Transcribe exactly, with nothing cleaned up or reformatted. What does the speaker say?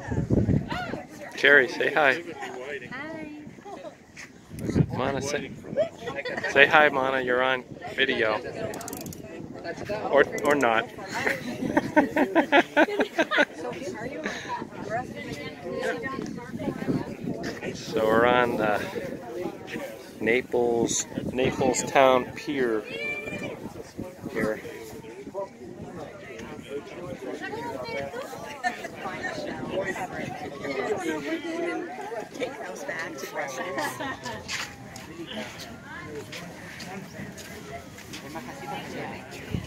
Cherry, say hi. Hi. Mana, say, say hi, Mana. You're on video. Or, or not. So we're on the Naples, Naples Town Pier here. Take those back to breakfast.